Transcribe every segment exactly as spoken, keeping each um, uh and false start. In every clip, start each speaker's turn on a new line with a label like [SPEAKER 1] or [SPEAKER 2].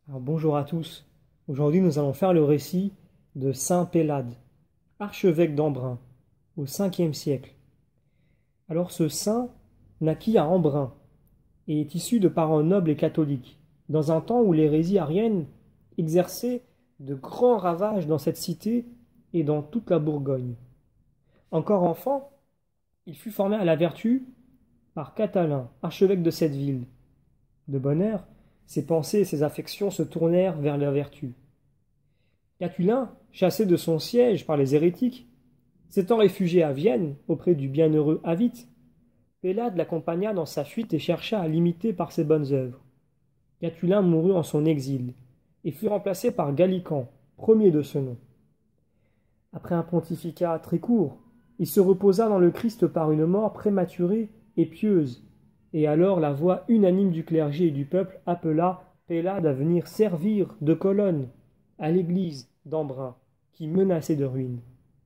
[SPEAKER 1] Alors, bonjour à tous. Aujourd'hui, nous allons faire le récit de saint Pélade, archevêque d'Embrun, au cinquième siècle. Alors, ce saint naquit à Embrun et est issu de parents nobles et catholiques, dans un temps où l'hérésie arienne exerçait de grands ravages dans cette cité et dans toute la Bourgogne. Encore enfant, il fut formé à la vertu par Catalin, archevêque de cette ville. De bonne heure, ses pensées et ses affections se tournèrent vers la vertu. Catulin, chassé de son siège par les hérétiques, s'étant réfugié à Vienne auprès du bienheureux Avit, Pélade l'accompagna dans sa fuite et chercha à l'imiter par ses bonnes œuvres. Catulin mourut en son exil et fut remplacé par Gallican, premier de ce nom. Après un pontificat très court, il se reposa dans le Christ par une mort prématurée et pieuse, et alors la voix unanime du clergé et du peuple appela Pélade à venir servir de colonne à l'église d'Embrun, qui menaçait de ruine.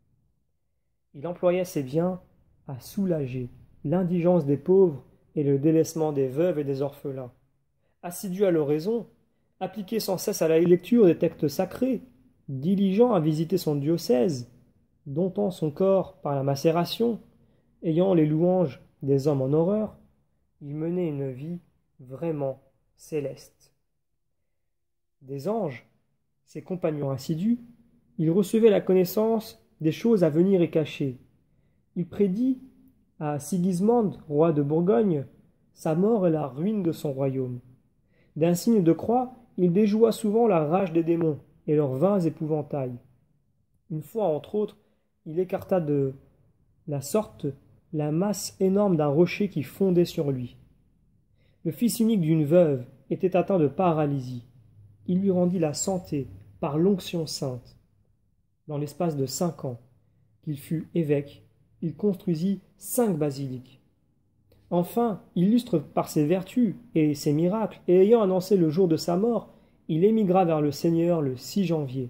[SPEAKER 1] Il employait ses biens à soulager l'indigence des pauvres et le délaissement des veuves et des orphelins. Assidu à l'oraison, appliqué sans cesse à la lecture des textes sacrés, diligent à visiter son diocèse, domptant son corps par la macération, ayant les louanges des hommes en horreur, il menait une vie vraiment céleste. Des anges, ses compagnons assidus, il recevait la connaissance des choses à venir et cachées. Il prédit à Sigismond, roi de Bourgogne, sa mort et la ruine de son royaume. D'un signe de croix, il déjoua souvent la rage des démons et leurs vains épouvantails. Une fois, entre autres, il écarta de la sorte la masse énorme d'un rocher qui fondait sur lui. Le fils unique d'une veuve était atteint de paralysie. Il lui rendit la santé par l'onction sainte. Dans l'espace de cinq ans qu'il fut évêque, il construisit cinq basiliques. Enfin, illustre par ses vertus et ses miracles, et ayant annoncé le jour de sa mort, il émigra vers le Seigneur le six janvier.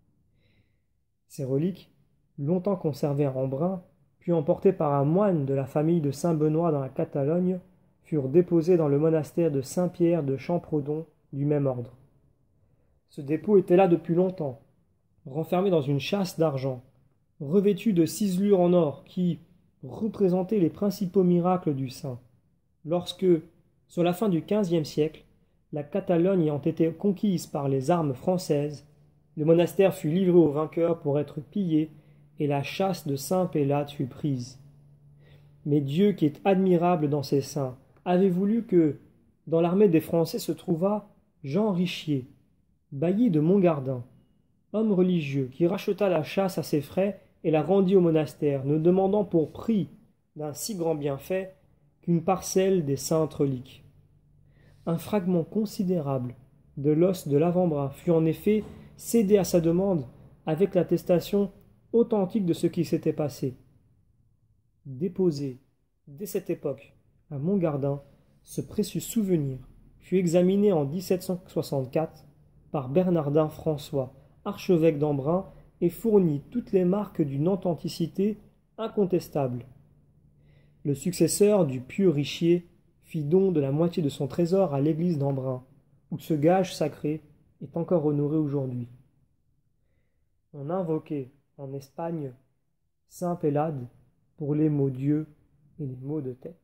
[SPEAKER 1] Ses reliques, longtemps conservées à Embrun, puis emportées par un moine de la famille de saint Benoît dans la Catalogne, furent déposées dans le monastère de Saint-Pierre de Champredon du même ordre. Ce dépôt était là depuis longtemps, renfermé dans une châsse d'argent, revêtue de ciselures en or qui représentaient les principaux miracles du saint. Lorsque, sur la fin du quinzième siècle, la Catalogne ayant été conquise par les armes françaises, le monastère fut livré aux vainqueurs pour être pillé et la châsse de saint Pélade fut prise. Mais Dieu, qui est admirable dans ses saints, avait voulu que, dans l'armée des Français se trouvât Jean Richier, bailli de Montgardin, homme religieux qui racheta la châsse à ses frais et la rendit au monastère, ne demandant pour prix d'un si grand bienfait qu'une parcelle des saintes reliques. Un fragment considérable de l'os de l'avant-bras fut en effet cédé à sa demande avec l'attestation authentique de ce qui s'était passé. Déposé dès cette époque à Montgardin, ce précieux souvenir fut examiné en dix-sept cent soixante-quatre par Bernardin François, archevêque d'Embrun, et fournit toutes les marques d'une authenticité incontestable. Le successeur du pieux Richier fit don de la moitié de son trésor à l'église d'Embrun, où ce gage sacré est encore honoré aujourd'hui. On invoquait en Espagne saint Pélade pour les maux d'yeux et les maux de tête.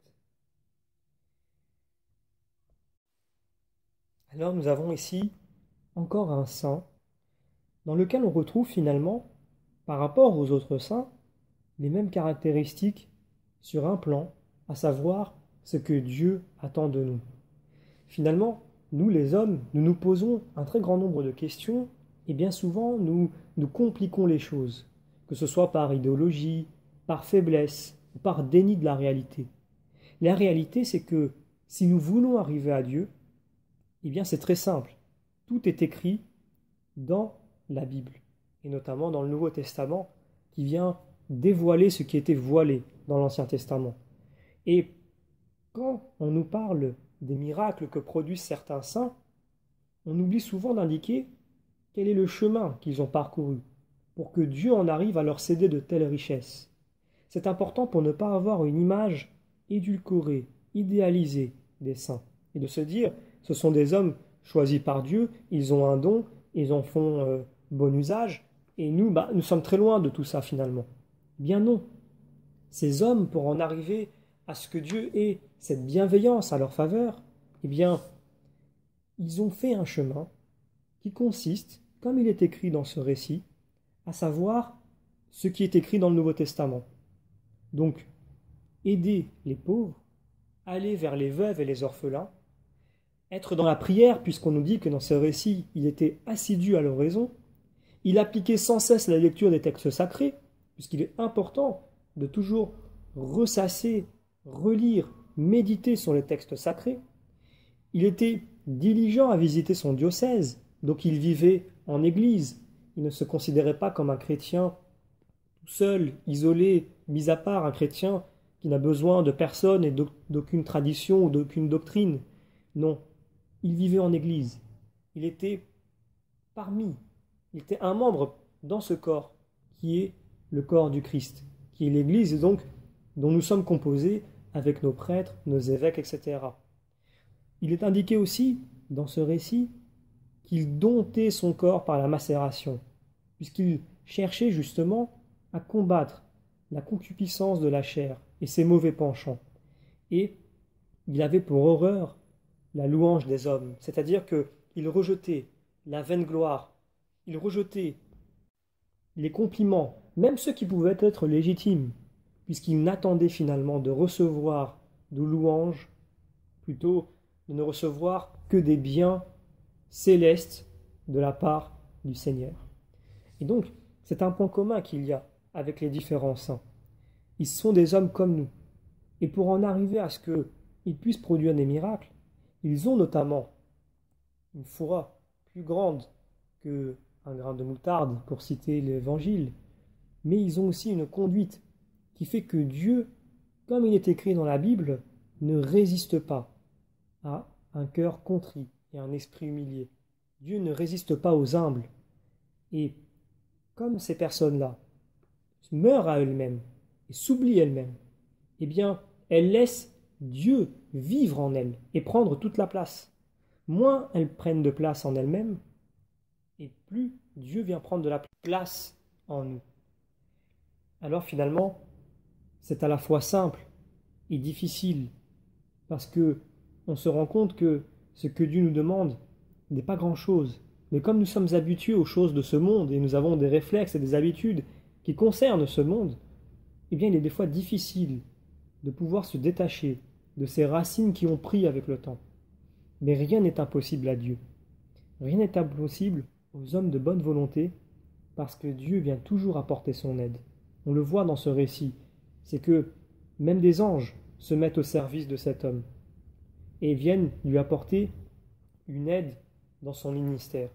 [SPEAKER 1] Alors nous avons ici encore un saint dans lequel on retrouve finalement, par rapport aux autres saints, les mêmes caractéristiques sur un plan, à savoir ce que Dieu attend de nous. Finalement, nous les hommes, nous nous posons un très grand nombre de questions et bien souvent nous, nous compliquons les choses, que ce soit par idéologie, par faiblesse ou par déni de la réalité. La réalité, c'est que si nous voulons arriver à Dieu, eh bien c'est très simple. Tout est écrit dans la Bible, et notamment dans le Nouveau Testament, qui vient dévoiler ce qui était voilé dans l'Ancien Testament. Et quand on nous parle des miracles que produisent certains saints, on oublie souvent d'indiquer quel est le chemin qu'ils ont parcouru, pour que Dieu en arrive à leur céder de telles richesses. C'est important pour ne pas avoir une image édulcorée, idéalisée des saints, et de se dire, ce sont des hommes choisis par Dieu, ils ont un don, ils en font euh, bon usage, et nous, bah, nous sommes très loin de tout ça finalement. Bien non. Ces hommes, pour en arriver à ce que Dieu ait cette bienveillance à leur faveur, eh bien, ils ont fait un chemin qui consiste, comme il est écrit dans ce récit, à savoir ce qui est écrit dans le Nouveau Testament. Donc, aider les pauvres, aller vers les veuves et les orphelins, être dans la prière, puisqu'on nous dit que dans ce récit, il était assidu à l'oraison, il appliquait sans cesse la lecture des textes sacrés, puisqu'il est important de toujours ressasser, relire, méditer sur les textes sacrés. Il était diligent à visiter son diocèse, donc il vivait en église. Il ne se considérait pas comme un chrétien tout seul, isolé, mis à part, un chrétien qui n'a besoin de personne et d'aucune tradition ou d'aucune doctrine. Non, il vivait en église. Il était parmi, il était un membre dans ce corps qui est le corps du Christ, qui est l'église et donc dont nous sommes composés avec nos prêtres, nos évêques, et cetera. Il est indiqué aussi dans ce récit qu'il domptait son corps par la macération, puisqu'il cherchait justement à combattre la concupiscence de la chair et ses mauvais penchants. Et il avait pour horreur la louange des hommes, c'est-à-dire qu'il rejetait la vaine gloire, il rejetait les compliments, même ceux qui pouvaient être légitimes, puisqu'il n'attendait finalement de recevoir de louanges, plutôt de ne recevoir que des biens célestes de la part du Seigneur. Et donc, c'est un point commun qu'il y a avec les différents saints. Ils sont des hommes comme nous. Et pour en arriver à ce qu'ils puissent produire des miracles, ils ont notamment une foi plus grande qu'un grain de moutarde, pour citer l'Évangile, mais ils ont aussi une conduite qui fait que Dieu, comme il est écrit dans la Bible, ne résiste pas à un cœur contrit et un esprit humilié. Dieu ne résiste pas aux humbles. Et comme ces personnes-là meurent à elles-mêmes et s'oublient elles-mêmes, eh bien, elles laissent Dieu vivre en elles et prendre toute la place. Moins elles prennent de place en elles-mêmes, et plus Dieu vient prendre de la place en nous. Alors finalement, c'est à la fois simple et difficile, parce que on se rend compte que ce que Dieu nous demande n'est pas grand-chose. Mais comme nous sommes habitués aux choses de ce monde, et nous avons des réflexes et des habitudes qui concernent ce monde, eh bien il est des fois difficile de pouvoir se détacher de ces racines qui ont pris avec le temps. Mais rien n'est impossible à Dieu. Rien n'est impossible aux hommes de bonne volonté, parce que Dieu vient toujours apporter son aide. On le voit dans ce récit, c'est que même des anges se mettent au service de cet homme et viennent lui apporter une aide dans son ministère.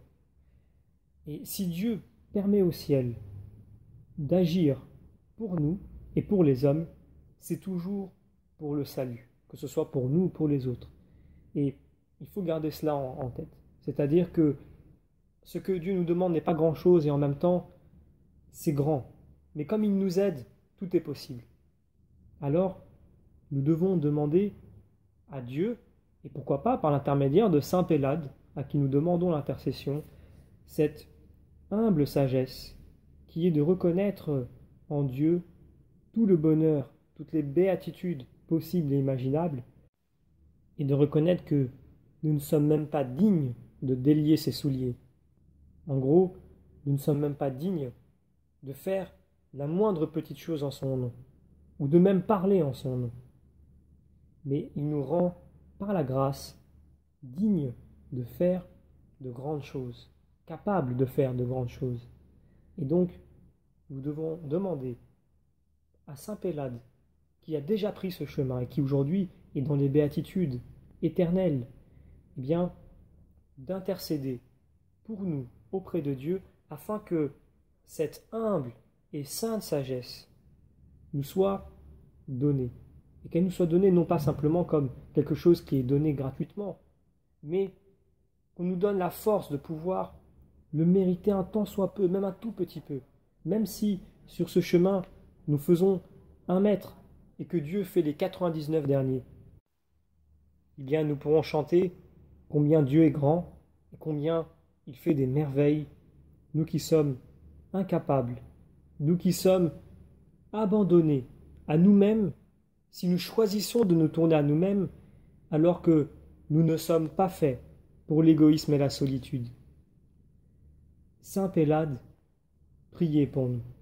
[SPEAKER 1] Et si Dieu permet au ciel d'agir pour nous et pour les hommes, c'est toujours pour le salut, que ce soit pour nous ou pour les autres. Et il faut garder cela en, en tête. C'est-à-dire que ce que Dieu nous demande n'est pas grand-chose et en même temps, c'est grand. Mais comme il nous aide, tout est possible. Alors, nous devons demander à Dieu, et pourquoi pas par l'intermédiaire de saint Pélade, à qui nous demandons l'intercession, cette humble sagesse qui est de reconnaître en Dieu tout le bonheur, toutes les béatitudes possibles et imaginables, et de reconnaître que nous ne sommes même pas dignes de délier ses souliers. En gros, nous ne sommes même pas dignes de faire la moindre petite chose en son nom, ou de même parler en son nom. Mais il nous rend, par la grâce, dignes de faire de grandes choses, capables de faire de grandes choses. Et donc, nous devons demander à saint Pélade, qui a déjà pris ce chemin et qui aujourd'hui est dans les béatitudes éternelles, eh bien, d'intercéder pour nous auprès de Dieu, afin que cette humble et sainte sagesse nous soit donnée. Et qu'elle nous soit donnée non pas simplement comme quelque chose qui est donné gratuitement, mais qu'on nous donne la force de pouvoir le mériter un tant soit peu, même un tout petit peu. Même si sur ce chemin, nous faisons un mètre et que Dieu fait les quatre-vingt-dix-neuf derniers, eh bien nous pourrons chanter combien Dieu est grand combien il fait des merveilles, nous qui sommes incapables, nous qui sommes abandonnés à nous-mêmes, si nous choisissons de nous tourner à nous-mêmes, alors que nous ne sommes pas faits pour l'égoïsme et la solitude. Saint Pélade, priez pour nous.